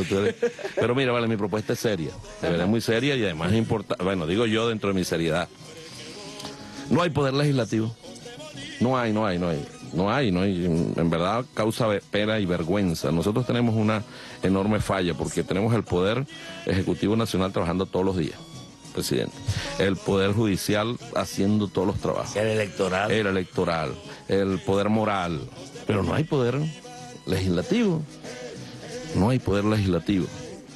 Pero mira, vale, mi propuesta es seria, de verdad es muy seria y además es importante, bueno, digo yo dentro de mi seriedad. No hay poder legislativo, no hay, en verdad causa pena y vergüenza. Nosotros tenemos una enorme falla porque tenemos el Poder Ejecutivo Nacional trabajando todos los días, presidente. El Poder Judicial haciendo todos los trabajos. El electoral. El Poder Moral. Pero no hay poder legislativo. No hay poder legislativo.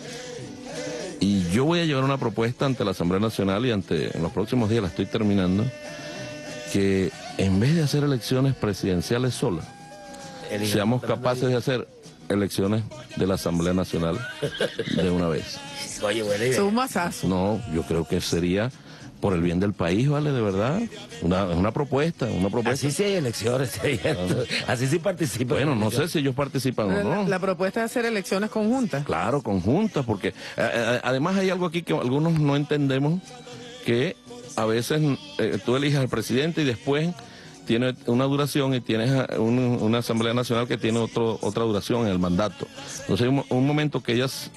Y yo voy a llevar una propuesta ante la Asamblea Nacional y en los próximos días la estoy terminando, que en vez de hacer elecciones presidenciales solas, seamos capaces de hacer elecciones de la Asamblea Nacional de una vez. Oye, buena idea. Es un masazo. No, yo creo que sería por el bien del país, ¿vale? De verdad. Una propuesta. Así sí hay elecciones, así sí participan. Bueno, no sé si ellos participan o no. La propuesta es hacer elecciones conjuntas. Claro, conjuntas, porque además hay algo aquí que algunos no entendemos, que a veces tú eliges al presidente y después tiene una duración y tienes una Asamblea Nacional que tiene otra duración en el mandato. Entonces hay un momento que ellas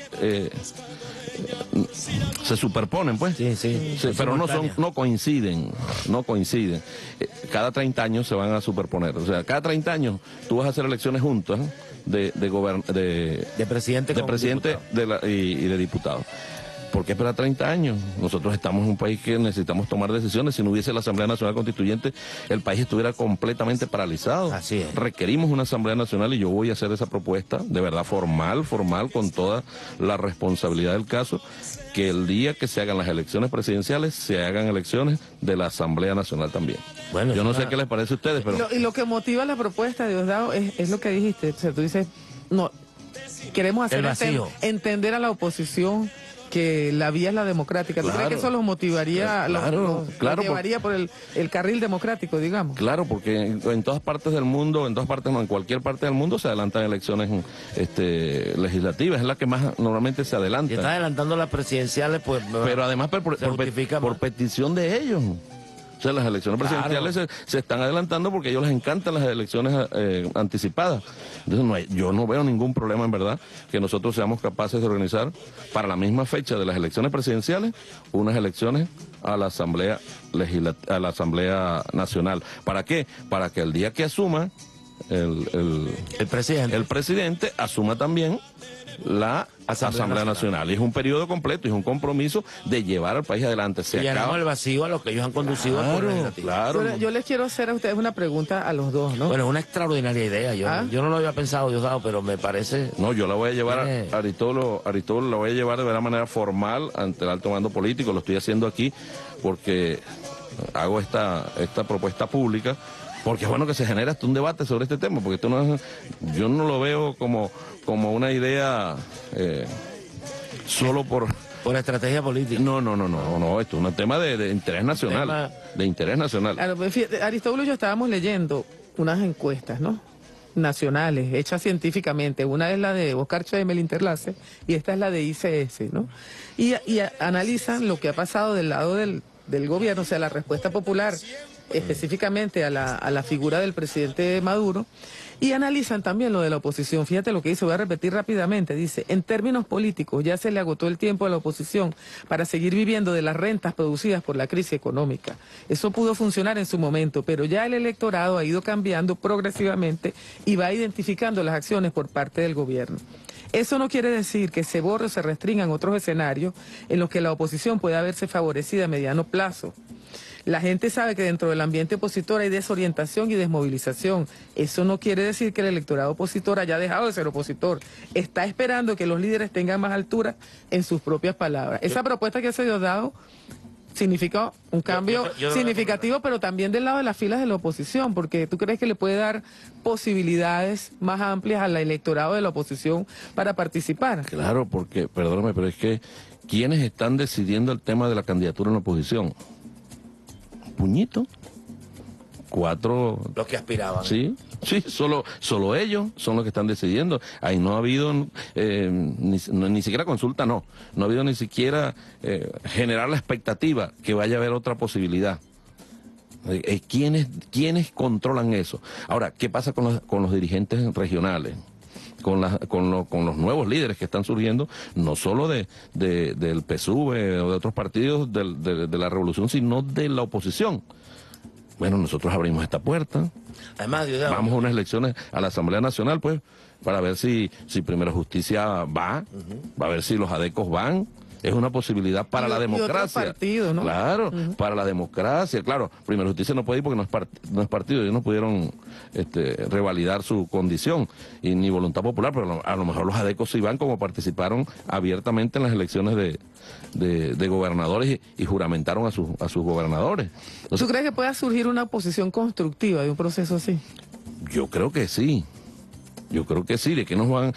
se superponen, pues. Sí, pero no coinciden. Cada 30 años se van a superponer. O sea, cada 30 años tú vas a hacer elecciones juntas de presidente y de diputados. ¿Por qué esperar 30 años? Nosotros estamos en un país que necesitamos tomar decisiones. Si no hubiese la Asamblea Nacional Constituyente, el país estuviera completamente paralizado. Así es. Requerimos una Asamblea Nacional y yo voy a hacer esa propuesta, de verdad formal, con toda la responsabilidad del caso, que el día que se hagan las elecciones presidenciales, se hagan elecciones de la Asamblea Nacional también. Bueno, yo no sé qué les parece a ustedes, pero... Y lo que motiva la propuesta, Diosdado, es lo que dijiste. O sea, tú dices, no, queremos hacer entender a la oposición que la vía es la democrática. ¿Tú crees que eso los motivaría, los llevaría por el carril democrático, digamos? Claro, porque en todas partes del mundo, en cualquier parte del mundo se adelantan elecciones legislativas, es la que más normalmente se adelanta. Y está adelantando las presidenciales, pues... Pero además por petición de ellos. O sea, las elecciones presidenciales se están adelantando porque a ellos les encantan las elecciones anticipadas. Entonces yo no veo ningún problema, en verdad, que nosotros seamos capaces de organizar para la misma fecha de las elecciones presidenciales unas elecciones a la Asamblea Nacional. ¿Para qué? Para que el día que asuma el presidente asuma también la Asamblea Nacional. Y es un periodo completo, es un compromiso de llevar al país adelante. Y llenamos el vacío a lo que ellos han conducido. Claro. Yo les quiero hacer a ustedes una pregunta a los dos, ¿no? Bueno, es una extraordinaria idea. Yo no lo había pensado, Diosdado, pero me parece... No, yo la voy a llevar a Aristóbulo la voy a llevar de manera formal ante el alto mando político. Lo estoy haciendo aquí porque hago esta propuesta pública, porque es bueno que se genere hasta un debate sobre este tema, porque yo no lo veo como una idea solo por estrategia política. No, esto es un tema de interés nacional, de interés nacional. Claro, fíjate, Aristóbulo y yo estábamos leyendo unas encuestas, ¿no?, nacionales, hechas científicamente. Una es la de Oscar Chemel Interlace y esta es la de ICS, ¿no? Y analizan lo que ha pasado del lado del gobierno, o sea, la respuesta popular específicamente a la figura del presidente Maduro, y analizan también lo de la oposición. Fíjate lo que dice, voy a repetir rápidamente, dice: en términos políticos ya se le agotó el tiempo a la oposición para seguir viviendo de las rentas producidas por la crisis económica. Eso pudo funcionar en su momento, pero ya el electorado ha ido cambiando progresivamente y va identificando las acciones por parte del gobierno. Eso no quiere decir que se borre o se restringan otros escenarios en los que la oposición pueda verse favorecida a mediano plazo. La gente sabe que dentro del ambiente opositor hay desorientación y desmovilización. Eso no quiere decir que el electorado opositor haya dejado de ser opositor. Está esperando que los líderes tengan más altura en sus propias palabras. Esa propuesta que hace Diosdado significa un cambio significativo, pero también del lado de las filas de la oposición, porque ¿tú crees que le puede dar posibilidades más amplias al electorado de la oposición para participar? Claro, porque, perdóname, pero es que ¿quiénes están decidiendo el tema de la candidatura en la oposición? Puñito, 4... Los que aspiraban. Sí, solo ellos son los que están decidiendo. Ahí no ha habido ni siquiera consulta, no ha habido ni siquiera generar la expectativa que vaya a haber otra posibilidad. ¿Quiénes controlan eso? Ahora, ¿qué pasa con los dirigentes regionales? con los nuevos líderes que están surgiendo, no solo del PSUV o de otros partidos de la revolución, sino de la oposición. Bueno, nosotros abrimos esta puerta. Además, vamos a unas elecciones a la Asamblea Nacional, pues, para ver si Primera Justicia va a ver si los adecos van. Es una posibilidad para la democracia. Y otro partido, ¿no? Claro, para la democracia. Claro, Primera Justicia no puede ir porque no es partido. Ellos no pudieron revalidar su condición y ni voluntad popular, pero a lo mejor los adecos sí van, como participaron abiertamente en las elecciones de gobernadores y juramentaron a sus gobernadores. Entonces, ¿tú crees que pueda surgir una oposición constructiva de un proceso así? Yo creo que sí. Yo creo que sí. ¿De qué nos van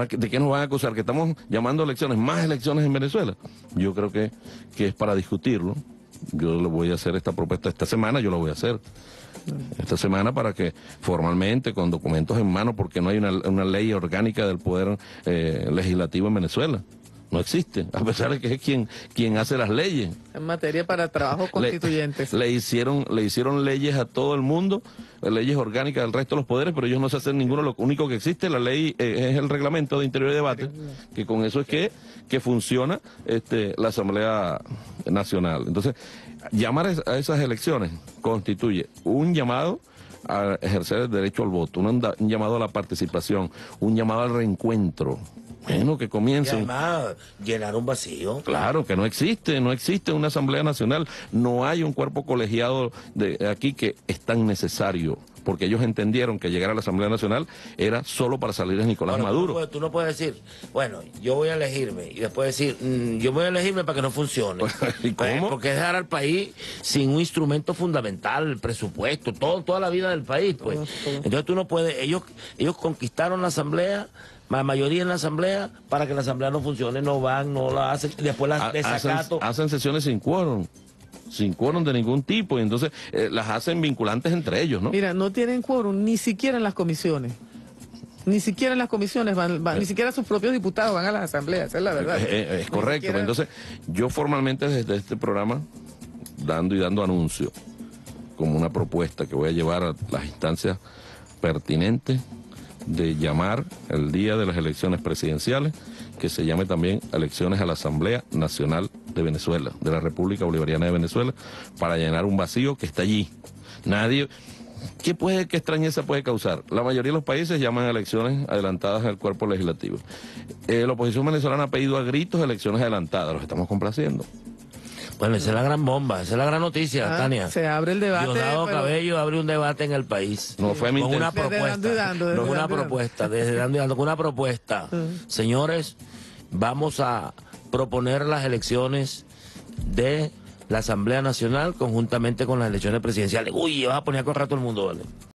a acusar? ¿Que estamos llamando elecciones, más elecciones en Venezuela? Yo creo que es para discutirlo. Yo le voy a hacer esta propuesta esta semana, yo la voy a hacer esta semana para que formalmente, con documentos en mano, porque no hay una ley orgánica del poder legislativo en Venezuela. No existe, a pesar de que es quien hace las leyes. En materia para trabajos constituyentes. Le hicieron leyes a todo el mundo, leyes orgánicas del resto de los poderes, pero ellos no se hacen ninguno. Lo único que existe, la ley, es el reglamento de Interior y Debate, que con eso es que funciona la Asamblea Nacional. Entonces, llamar a esas elecciones constituye un llamado a ejercer el derecho al voto, un llamado a la participación, un llamado al reencuentro. Bueno, que comiencen. Y además, llenar un vacío. Claro, que no existe una Asamblea Nacional, no hay un cuerpo colegiado de aquí que es tan necesario, porque ellos entendieron que llegar a la Asamblea Nacional era solo para salir de Nicolás Maduro. Tú no puedes decir, bueno, yo voy a elegirme, y después decir, yo voy a elegirme para que no funcione. ¿Y cómo? Porque es dejar al país sin un instrumento fundamental, el presupuesto, toda la vida del país, pues. Entonces tú no puedes, ellos conquistaron la Asamblea, la mayoría en la Asamblea, para que la Asamblea no funcione, no van, no la hacen, después las desacato. Hacen sesiones sin quórum de ningún tipo, y entonces las hacen vinculantes entre ellos, ¿no? Mira, no tienen quórum ni siquiera en las comisiones. Ni siquiera en las comisiones ni siquiera sus propios diputados van a las asambleas, es la verdad. Es correcto, siquiera... Entonces yo formalmente desde este programa, dando anuncio, como una propuesta que voy a llevar a las instancias pertinentes, de llamar el día de las elecciones presidenciales, que se llame también elecciones a la Asamblea Nacional de Venezuela, de la República Bolivariana de Venezuela, para llenar un vacío que está allí. ¿Qué extrañeza puede causar? La mayoría de los países llaman elecciones adelantadas al cuerpo legislativo. La oposición venezolana ha pedido a gritos elecciones adelantadas, los estamos complaciendo. Bueno, esa es la gran bomba, esa es la gran noticia, Tania. Se abre el debate. Diosdado Cabello abre un debate en el país. No fue mi con una propuesta. Señores, vamos a proponer las elecciones de la Asamblea Nacional conjuntamente con las elecciones presidenciales. Uy, vas a poner a correr a todo el mundo, ¿vale?